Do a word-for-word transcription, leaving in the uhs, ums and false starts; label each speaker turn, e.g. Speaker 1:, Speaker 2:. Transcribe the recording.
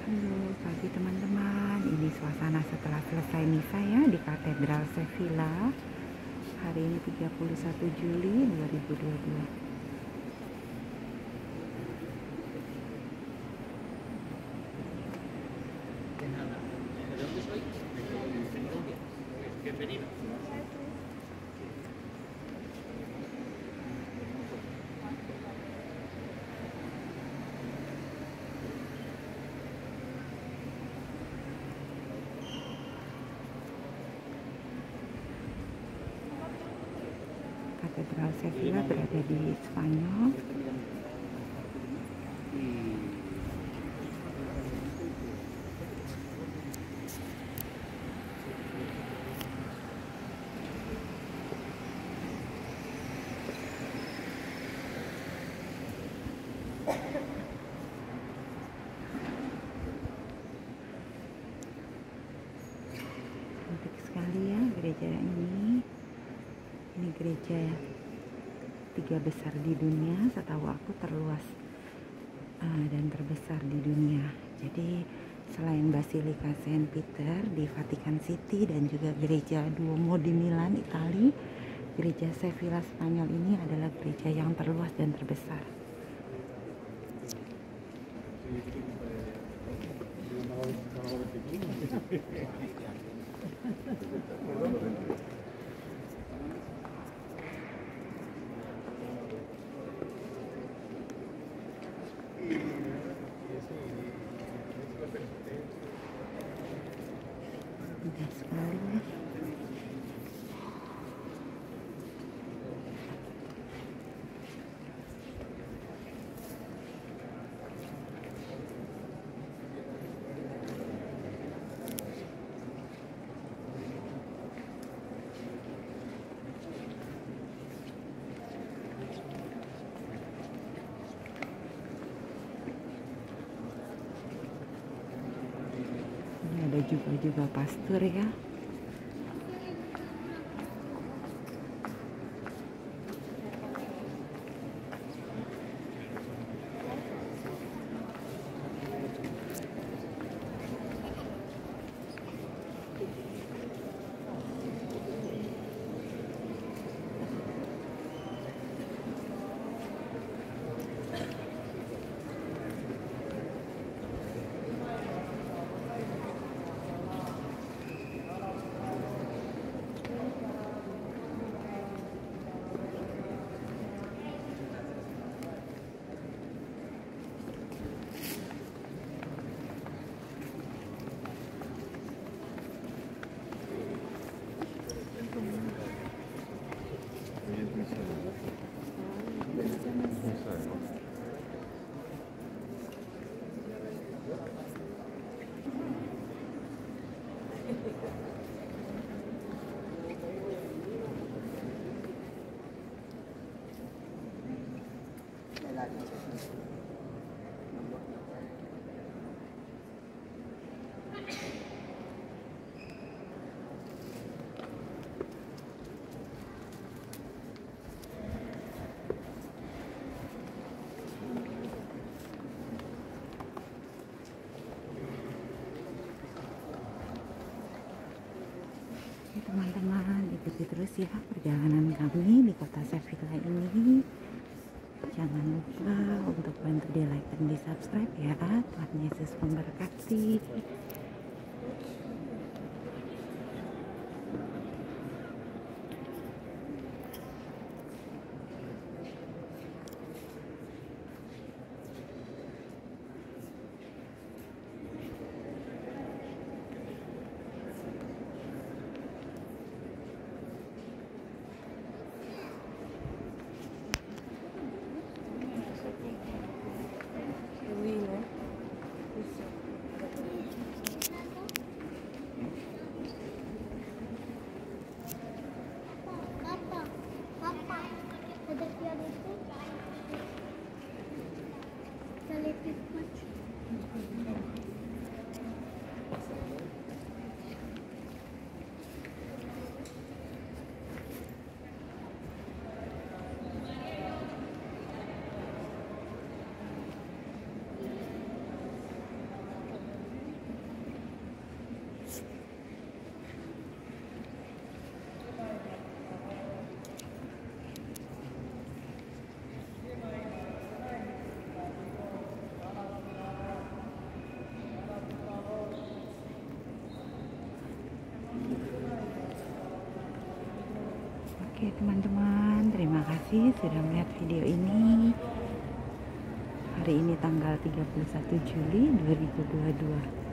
Speaker 1: Halo pagi teman-teman, ini suasana setelah selesai misa ya di Katedral Sevilla. Hari ini tiga puluh satu Juli dua ribu dua puluh dua. Katedral Sevilla berada di Spanyol. Cantik sekali ya gereja ini. Ini gereja tiga besar di dunia, setahu aku terluas uh, dan terbesar di dunia. Jadi selain Basilika Saint Peter di Vatikan City dan juga gereja Duomo di Milan, Italia, gereja Sevilla Spanyol ini adalah gereja yang terluas dan terbesar. Indah sekali ya. Ini ada juga juga pastur ya. Teman-teman, ikuti terus ya perjalanan kami di kota Sevilla ini. Jangan lupa untuk bantu di like dan di subscribe ya. Tuhan Yesus memberkati. Oke teman-teman, terima kasih sudah melihat video ini. Hari ini tanggal tiga puluh satu Juli dua ribu dua puluh dua.